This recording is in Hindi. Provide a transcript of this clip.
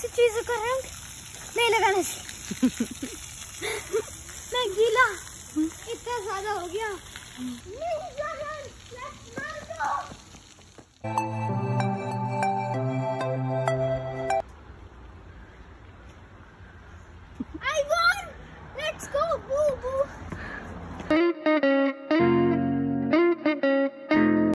किसी चीज का रंग नहीं लगाने से मैं गीला इतना ज्यादा हो गया।